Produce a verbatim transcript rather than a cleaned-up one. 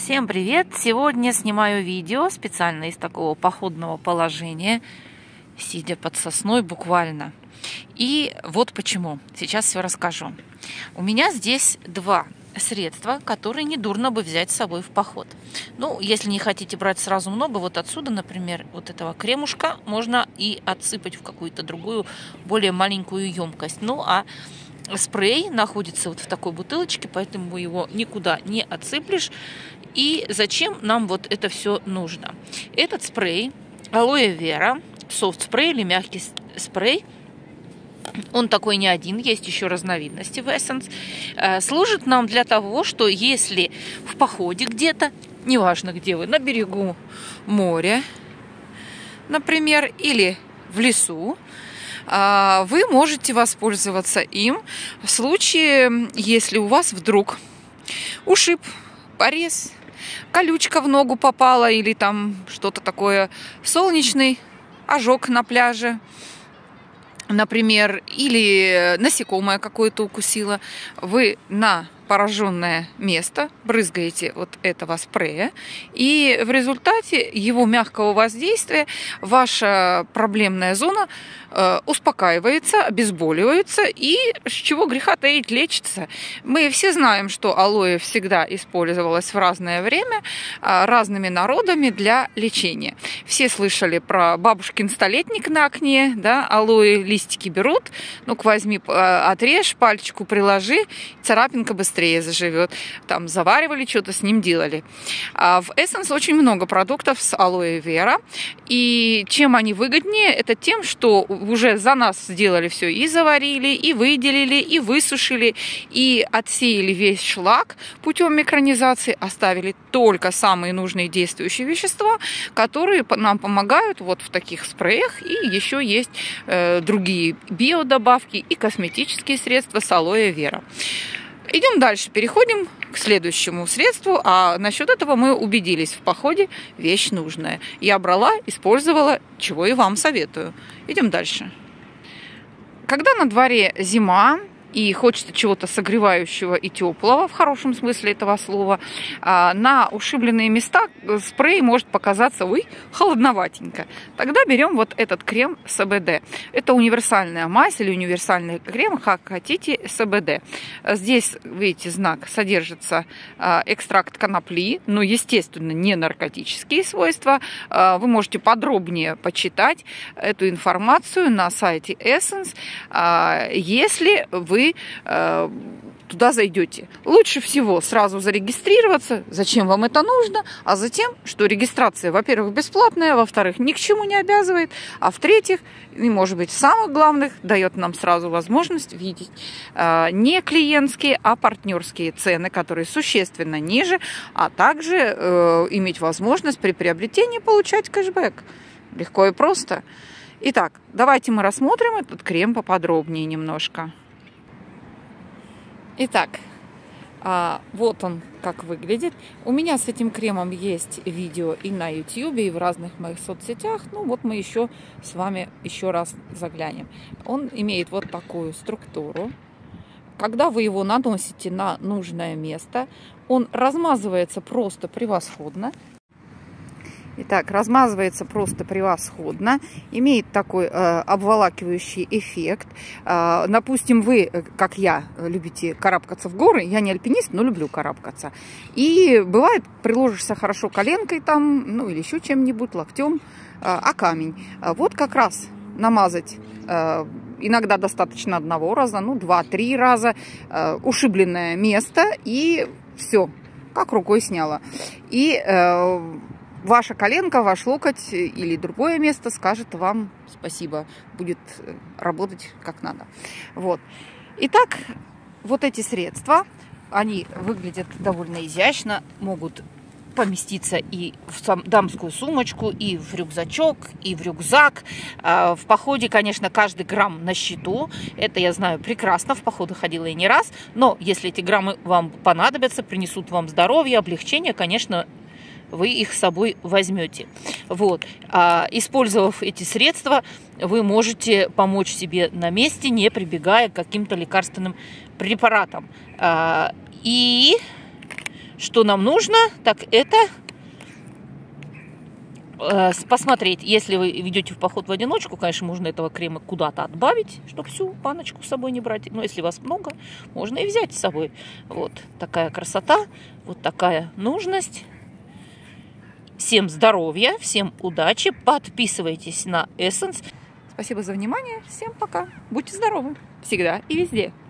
Всем привет! Сегодня снимаю видео специально из такого походного положения, сидя под сосной буквально. И вот почему. Сейчас все расскажу. У меня здесь два средства, которые недурно бы взять с собой в поход. Ну, если не хотите брать сразу много, вот отсюда, например, вот этого кремушка можно и отсыпать в какую-то другую, более маленькую емкость. Ну, а спрей находится вот в такой бутылочке, поэтому его никуда не отсыплешь. И зачем нам вот это все нужно? Этот спрей алоэ вера, софт-спрей или мягкий спрей, он такой не один, есть еще разновидности в Essence, служит нам для того, что если в походе где-то, неважно где вы, на берегу моря, например, или в лесу, вы можете воспользоваться им в случае, если у вас вдруг ушиб, порез, колючка в ногу попала или там что-то такое, солнечный ожог на пляже, например, или насекомое какое-то укусило, вы на пораженное место брызгаете вот этого спрея, и в результате его мягкого воздействия ваша проблемная зона э, успокаивается, обезболивается, и с чего греха таить, лечится. Мы все знаем, что алоэ всегда использовалось в разное время э, разными народами для лечения. Все слышали про бабушкин столетник на окне, да, алоэ листики берут, ну-ка возьми, э, отрежь, пальчику приложи, царапинка быстрее заживет. Там заваривали, что-то с ним делали. А в Essence очень много продуктов с алоэ вера. И чем они выгоднее, это тем, что уже за нас сделали все. И заварили, и выделили, и высушили, и отсеяли весь шлак путем микронизации, оставили только самые нужные действующие вещества, которые нам помогают вот в таких спреях. И еще есть э, другие биодобавки и косметические средства с алоэ вера. Идем дальше, переходим к следующему средству, а насчет этого мы убедились в походе, вещь нужная. Я брала, использовала, чего и вам советую. Идем дальше. Когда на дворе зима и хочется чего-то согревающего и теплого, в хорошем смысле этого слова, на ушибленные места спрей может показаться, ой, холодноватенько. Тогда берем вот этот крем СБД. Это универсальная мазь или универсальный крем, как хотите, СБД. Здесь, видите, знак, содержится экстракт конопли, но, естественно, не наркотические свойства. Вы можете подробнее почитать эту информацию на сайте Essence, если вы туда зайдете. Лучше всего сразу зарегистрироваться, зачем вам это нужно, а затем, что регистрация, во-первых, бесплатная, во-вторых, ни к чему не обязывает, а в-третьих, и, может быть, самых главных, дает нам сразу возможность видеть э, не клиентские, а партнерские цены, которые существенно ниже, а также э, иметь возможность при приобретении получать кэшбэк. Легко и просто. Итак, давайте мы рассмотрим этот крем поподробнее немножко. Итак, вот он как выглядит. У меня с этим кремом есть видео и на YouTube, и в разных моих соцсетях. Ну вот мы еще с вами еще раз заглянем. Он имеет вот такую структуру. Когда вы его наносите на нужное место, он размазывается просто превосходно. Итак, размазывается просто превосходно, имеет такой э, обволакивающий эффект. Э, допустим, вы, как я, любите карабкаться в горы, я не альпинист, но люблю карабкаться. И бывает, приложишься хорошо коленкой там, ну или еще чем-нибудь, локтем, э, а камень. Вот как раз намазать, э, иногда достаточно одного раза, ну два-три раза, э, ушибленное место, и все, как рукой сняло. И э, ваша коленка, ваш локоть или другое место скажет вам спасибо, будет работать как надо. Вот. Итак, вот эти средства, они выглядят довольно изящно, могут поместиться и в дамскую сумочку, и в рюкзачок, и в рюкзак. В походе, конечно, каждый грамм на счету. Это я знаю прекрасно, в походы ходила и не раз. Но если эти граммы вам понадобятся, принесут вам здоровье, облегчение, конечно, вы их с собой возьмете. Вот. А, использовав эти средства, вы можете помочь себе на месте, не прибегая к каким-то лекарственным препаратам. А, и что нам нужно, так это э, посмотреть. Если вы ведете в поход в одиночку, конечно, можно этого крема куда-то отбавить, чтобы всю баночку с собой не брать. Но если вас много, можно и взять с собой. Вот такая красота, вот такая нужность. Всем здоровья, всем удачи. Подписывайтесь на Essence. Спасибо за внимание. Всем пока. Будьте здоровы. Всегда и везде.